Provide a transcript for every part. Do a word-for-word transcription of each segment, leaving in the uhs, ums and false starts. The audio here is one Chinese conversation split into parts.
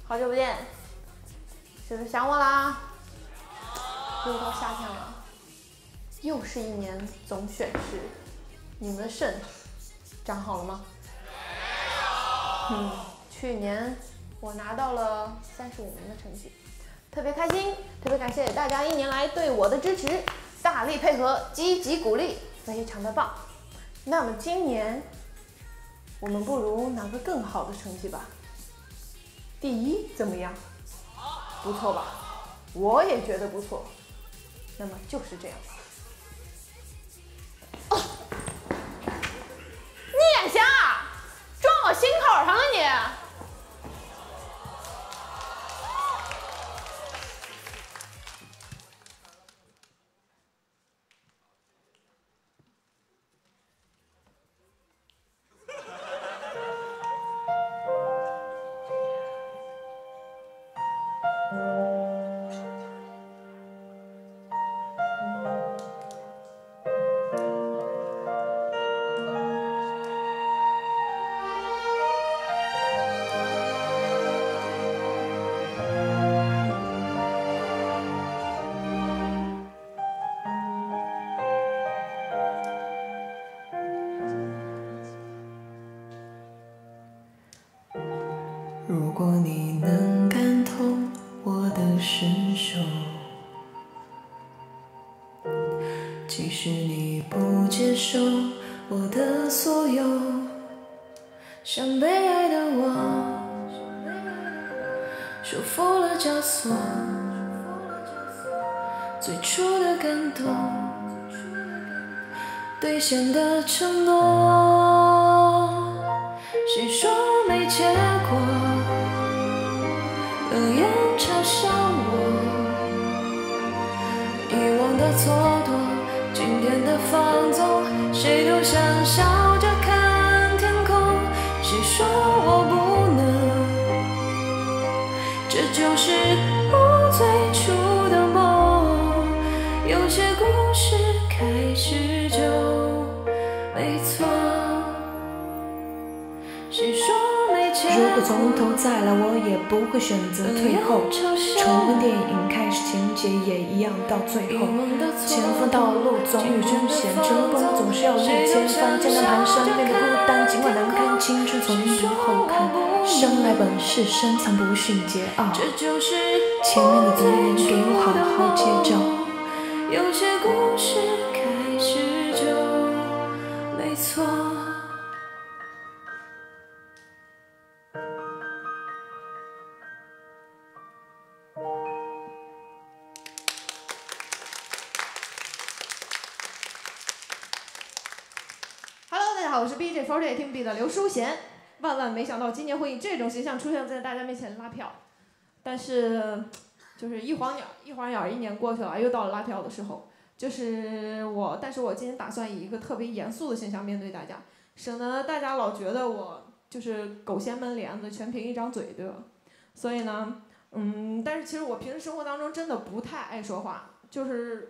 好久不见，是不是想我啦？又到夏天了，又是一年总选试，你们的肾长好了吗？嗯，去年我拿到了三十五名的成绩，特别开心，特别感谢大家一年来对我的支持，大力配合，积极鼓励，非常的棒。那么今年我们不如拿个更好的成绩吧。第一怎么样？不错吧？我也觉得不错。那么就是这样吧。哦，你眼瞎？撞我心口上了你！ 如果你能感同我的身受，即使你不接受我的所有，像被爱的我束缚了枷锁，最初的感动兑现的承诺，谁说没结果？冷眼嘲笑我，遗忘的蹉跎，今天的放纵，谁都想笑着看天空，谁说我不能？这就是我最初的梦，有些故事开始就没错，谁说？ 如果从头再来，我也不会选择退后。重温电影，开始情节也一样，到最后，前方道路总有凶险，乘风总是要力千帆，艰难蹒跚，面对孤单，尽管难堪，青春从不后看，生来本是深藏不逊桀骜。前面的敌人给我好好接招。 有些故事开始就没错。 大家好，我是 B J 四十八 Team B 的刘淑贤。万万没想到，今年会以这种形象出现在大家面前拉票。但是，就是一晃眼，一晃眼，一年过去了，又到了拉票的时候。就是我，但是我今天打算以一个特别严肃的形象面对大家，省得大家老觉得我就是狗掀门帘子，全凭一张嘴，对吧？所以呢，嗯，但是其实我平时生活当中真的不太爱说话，就是，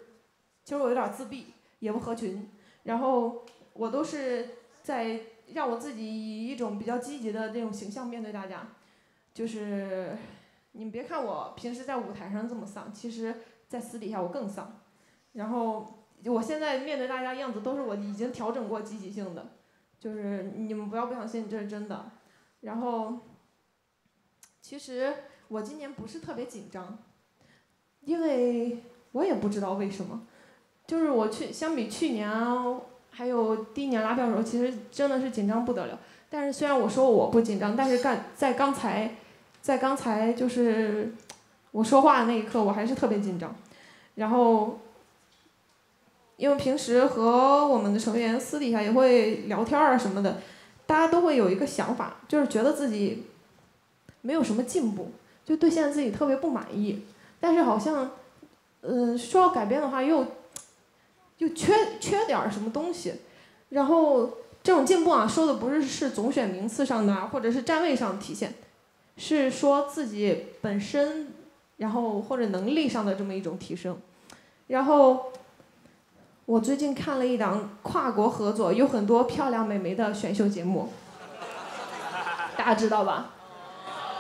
其实我有点自闭，也不合群，然后我都是。在让我自己以一种比较积极的这种形象面对大家，就是你们别看我平时在舞台上这么丧，其实在私底下我更丧。然后我现在面对大家样子都是我已经调整过积极性的，就是你们不要不相信，这是真的。然后其实我今年不是特别紧张，因为我也不知道为什么，就是我去相比去年啊。还有第一年拉票的时候，其实真的是紧张不得了。但是虽然我说我不紧张，但是干在刚才，在刚才就是我说话的那一刻，我还是特别紧张。然后，因为平时和我们的成员私底下也会聊天啊什么的，大家都会有一个想法，就是觉得自己没有什么进步，就对现在自己特别不满意。但是好像，嗯、呃，说要改变的话又。就缺缺点什么东西，然后这种进步啊，说的不是是总选名次上的啊，或者是站位上的体现，是说自己本身，然后或者能力上的这么一种提升。然后我最近看了一档跨国合作，有很多漂亮美眉的选秀节目，大家知道吧？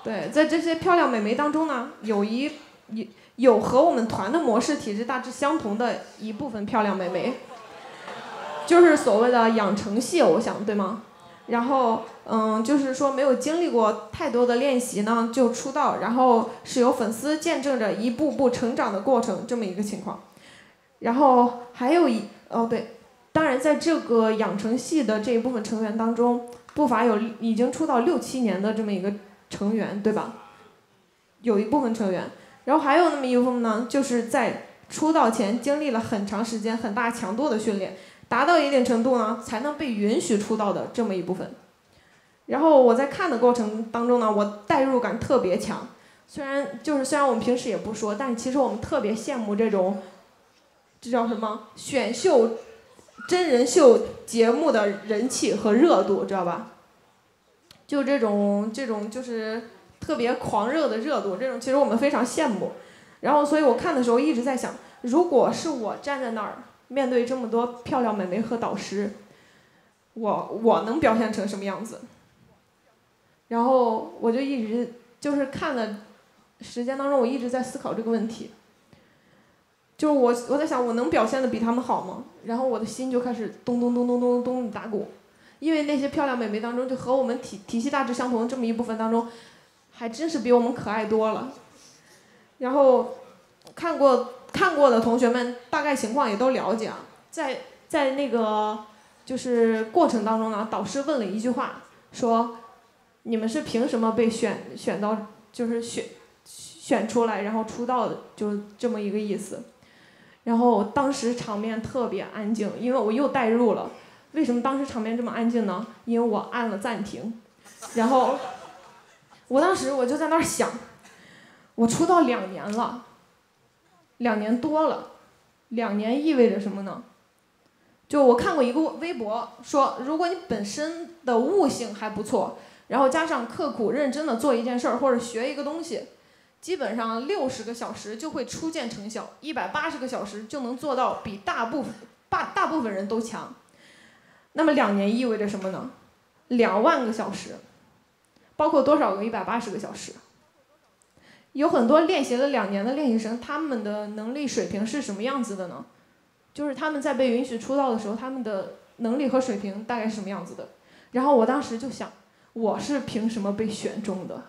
对，在这些漂亮美眉当中呢，有一有有和我们团的模式体质大致相同的一部分漂亮美眉，就是所谓的养成系偶像，对吗？然后，嗯，就是说没有经历过太多的练习呢，就出道，然后是由粉丝见证着一步步成长的过程，这么一个情况。然后还有一，哦对，当然在这个养成系的这一部分成员当中，不乏有已经出道六七年的这么一个成员，对吧？有一部分成员，然后还有那么一部分呢，就是在出道前经历了很长时间、很大强度的训练，达到一定程度呢，才能被允许出道的这么一部分。然后我在看的过程当中呢，我代入感特别强。虽然就是虽然我们平时也不说，但是其实我们特别羡慕这种，这叫什么？选秀、真人秀节目的人气和热度，知道吧？就这种这种就是特别狂热的热度，这种其实我们非常羡慕。然后，所以我看的时候一直在想，如果是我站在那儿，面对这么多漂亮美眉和导师，我我能表现成什么样子？然后我就一直就是看的时间当中，我一直在思考这个问题。就是我我在想，我能表现的比他们好吗？然后我的心就开始咚咚咚咚咚咚打鼓。因为那些漂亮美眉当中，就和我们体体系大致相同的这么一部分当中，还真是比我们可爱多了。然后看过看过的同学们大概情况也都了解啊，在在那个就是过程当中呢，导师问了一句话，说你们是凭什么被选选到就是选选出来然后出道的，就这么一个意思。然后当时场面特别安静，因为我又代入了。为什么当时场面这么安静呢？因为我按了暂停，然后我当时我就在那儿想，我出道两年了，两年多了，两年意味着什么呢？就我看过一个微博说，如果你本身的悟性还不错，然后加上刻苦认真的做一件事儿或者学一个东西，基本上六十个小时就会初见成效，一百八十个小时就能做到比大部分大大部分人都强。那么两年意味着什么呢？两万个小时，包括多少个一百八十个小时？有很多练习了两年的练习生，他们的能力水平是什么样子的呢？就是他们在被允许出道的时候，他们的能力和水平大概是什么样子的？然后我当时就想，我是凭什么被选中的？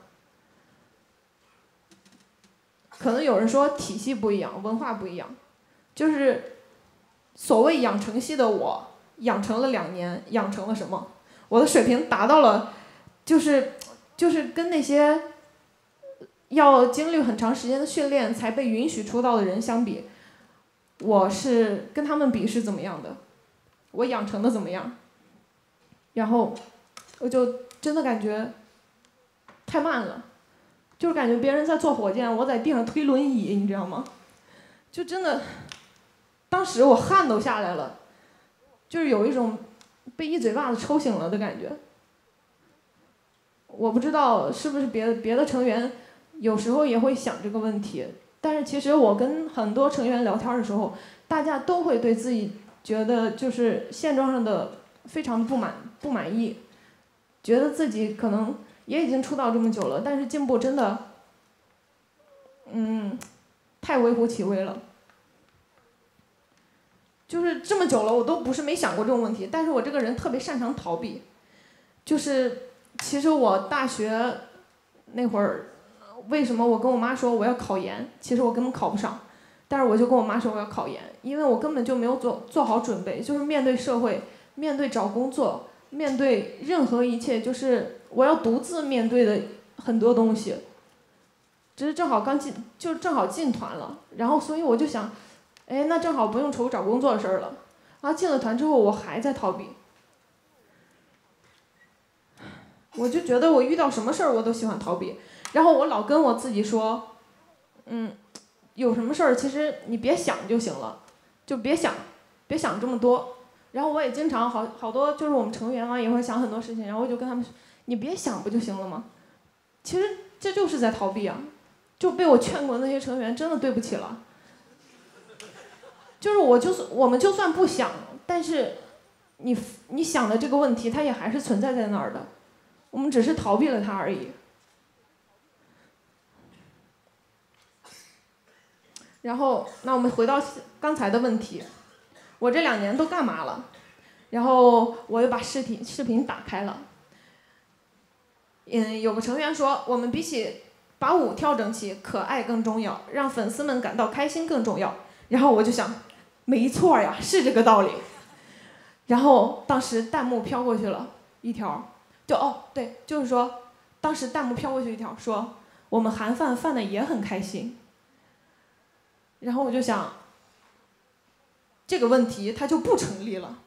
可能有人说体系不一样，文化不一样，就是所谓养成系的我。养成了两年，养成了什么？我的水平达到了，就是就是跟那些要经历很长时间的训练才被允许出道的人相比，我是跟他们比是怎么样的？我养成的怎么样？然后我就真的感觉太慢了，就是感觉别人在坐火箭，我在地上推轮椅，你知道吗？就真的，当时我汗都下来了。就是有一种被一嘴巴子抽醒了的感觉。我不知道是不是别的别的成员有时候也会想这个问题，但是其实我跟很多成员聊天的时候，大家都会对自己觉得就是现状上的非常不满不满意，觉得自己可能也已经出道这么久了，但是进步真的，嗯，太微乎其微了。就是这么久了，我都不是没想过这种问题，但是我这个人特别擅长逃避。就是其实我大学那会儿，为什么我跟我妈说我要考研？其实我根本考不上，但是我就跟我妈说我要考研，因为我根本就没有做做好准备，就是面对社会，面对找工作，面对任何一切，就是我要独自面对的很多东西。只是正好刚进，就正好进团了，然后所以我就想。哎，那正好不用愁找工作的事儿了。啊，进了团之后，我还在逃避。我就觉得我遇到什么事儿我都喜欢逃避，然后我老跟我自己说，嗯，有什么事儿其实你别想就行了，就别想，别想这么多。然后我也经常好好多就是我们成员啊也会想很多事情，然后我就跟他们说，你别想不就行了吗？其实这就是在逃避啊，就被我劝过的那些成员真的对不起了。就是我就是我们就算不想，但是你你想的这个问题，它也还是存在在那儿的，我们只是逃避了它而已。 然后，那我们回到刚才的问题，我这两年都干嘛了？然后我又把视频视频打开了。嗯，有个成员说，我们比起把舞跳整齐，可爱更重要，让粉丝们感到开心更重要。然后我就想，没错呀，是这个道理。然后当时弹幕飘过去了一条，就哦对，就是说，当时弹幕飘过去一条说，我们韩饭饭的也很开心。然后我就想，这个问题它就不成立了。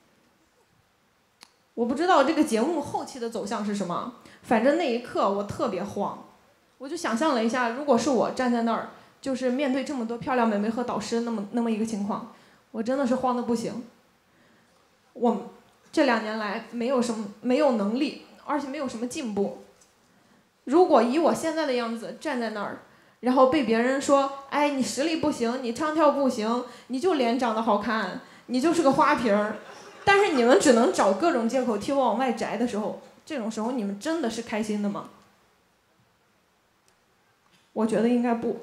我不知道这个节目后期的走向是什么，反正那一刻我特别慌，我就想象了一下，如果是我站在那儿，就是面对这么多漂亮美眉和导师那么那么一个情况，我真的是慌得不行。我这两年来没有什么没有能力，而且没有什么进步。如果以我现在的样子站在那儿，然后被别人说，哎，你实力不行，你唱跳不行，你就脸长得好看，你就是个花瓶儿。但是你们只能找各种借口替我往外摘的时候，这种时候你们真的是开心的吗？我觉得应该不。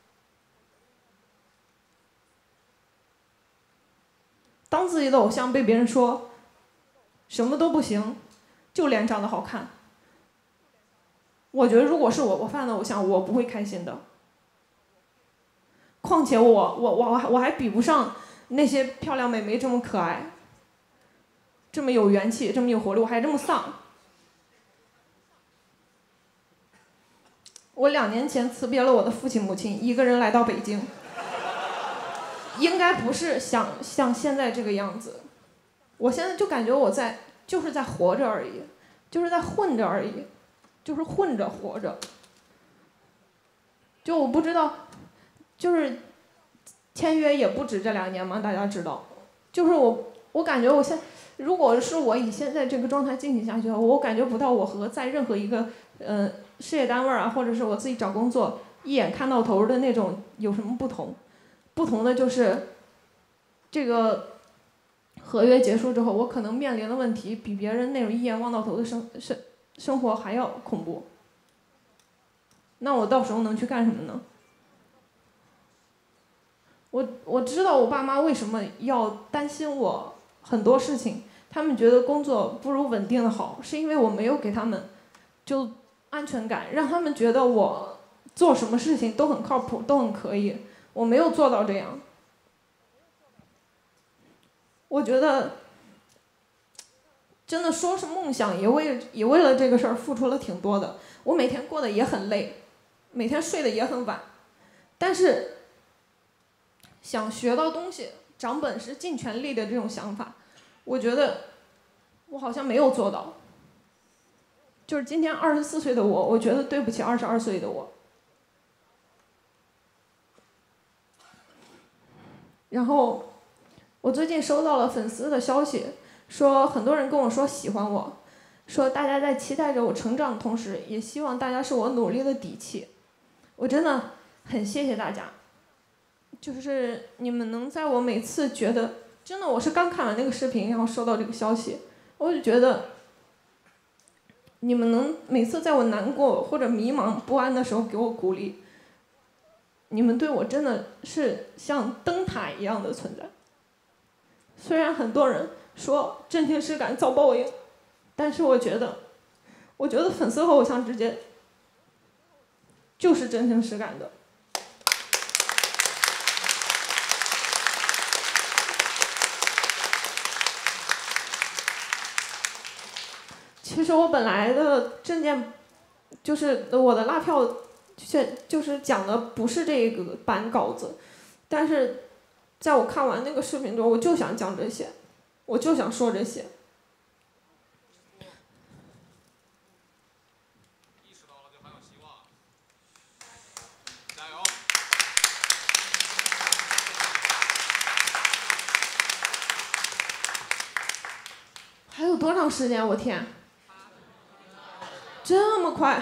当自己的偶像被别人说什么都不行，就脸长得好看，我觉得如果是我我犯的偶像，我不会开心的。况且我我我我还比不上那些漂亮美眉这么可爱，这么有元气，这么有活力，我还这么丧。我两年前辞别了我的父亲母亲，一个人来到北京。应该不是想像现在这个样子，我现在就感觉我在就是在活着而已，就是在混着而已，就是混着活着。就我不知道，就是签约也不止这两年嘛，大家知道。就是我我感觉我现如果是我以现在这个状态进行下去，我感觉不到我和在任何一个呃事业单位啊，或者是我自己找工作一眼看到头的那种有什么不同。不同的就是，这个合约结束之后，我可能面临的问题比别人那种一眼望到头的生生生活还要恐怖。那我到时候能去干什么呢？我我知道我爸妈为什么要担心我很多事情，他们觉得工作不如稳定的好，是因为我没有给他们就安全感，让他们觉得我做什么事情都很靠谱，都很可以。我没有做到这样，我觉得真的说是梦想，也为也为了这个事儿付出了挺多的。我每天过得也很累，每天睡得也很晚，但是想学到东西、长本事、尽全力的这种想法，我觉得我好像没有做到。就是今天二十四岁的我，我觉得对不起二十二岁的我。然后，我最近收到了粉丝的消息，说很多人跟我说喜欢我，说大家在期待着我成长的同时，也希望大家是我努力的底气。我真的很谢谢大家，就是你们能在我每次觉得，真的我是刚看完那个视频，然后收到这个消息，我就觉得，你们能每次在我难过或者迷茫不安的时候给我鼓励。你们对我真的是像灯塔一样的存在。虽然很多人说真情实感遭报应，但是我觉得，我觉得粉丝和偶像之间就是真情实感的。其实我本来的证件，就是我的拉票。就是讲的不是这个版稿子，但是在我看完那个视频之后，我就想讲这些，我就想说这些。意识到了就还有希望，加油！还有多长时间？我天，这么快！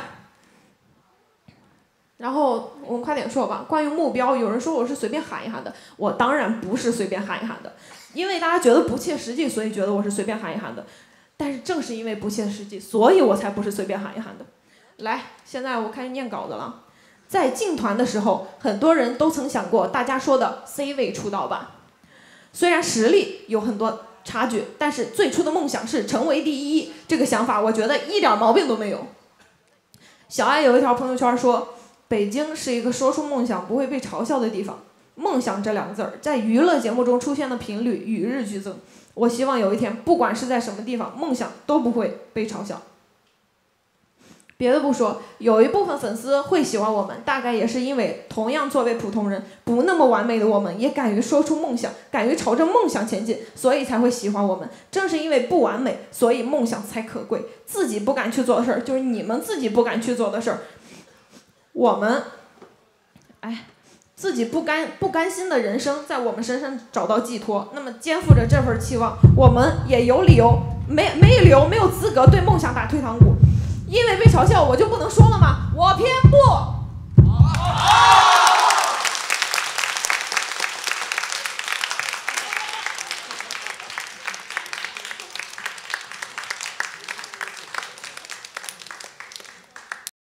然后我们快点说吧。关于目标，有人说我是随便喊一喊的，我当然不是随便喊一喊的，因为大家觉得不切实际，所以觉得我是随便喊一喊的。但是正是因为不切实际，所以我才不是随便喊一喊的。来，现在我开始念稿子了。 在进团的时候，很多人都曾想过大家说的 C 位出道吧。虽然实力有很多差距，但是最初的梦想是成为第一，这个想法我觉得一点毛病都没有。小爱有一条朋友圈说，北京是一个说出梦想不会被嘲笑的地方。梦想这两个字儿在娱乐节目中出现的频率与日俱增，我希望有一天不管是在什么地方，梦想都不会被嘲笑。别的不说，有一部分粉丝会喜欢我们，大概也是因为同样作为普通人，不那么完美的我们也敢于说出梦想，敢于朝着梦想前进，所以才会喜欢我们。正是因为不完美，所以梦想才可贵。自己不敢去做的事儿，就是你们自己不敢去做的事儿。我们，哎，自己不甘不甘心的人生，在我们身上找到寄托。那么肩负着这份期望，我们也有理由，没没理由，没有资格对梦想打退堂鼓。因为被嘲笑，我就不能说了吗？我偏不。